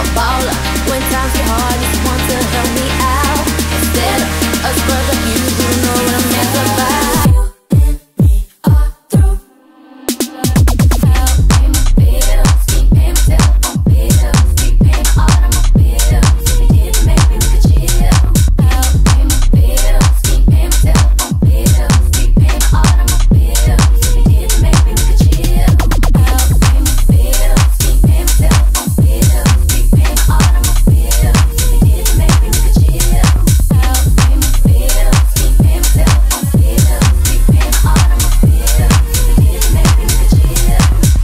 a baller. When times get hard, you want to help me out. Instead of us brother, you don't know what I'm meant about. You and me are through. Help pay my bills, keep paying my telephone bills, keep paying my automobiles. If you didn't make me, we could chill. Help pay my bills, keep paying my telephone bills, keep paying my automobiles. If you didn't make me, we could chill. Help pay my bills, keep paying my telephone bills, keep paying my automobiles. If you didn't make me, we could chill. Help pay my bills, keep paying my telephone bills, keep paying my automobiles. If you didn't make me, we could chill.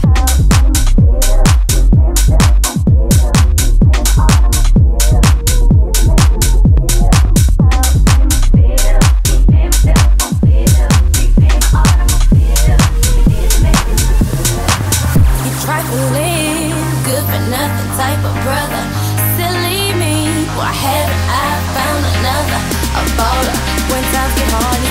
Trifling, good for nothing type of brother. Silly me, why haven't I found another? A baller, when times get hard.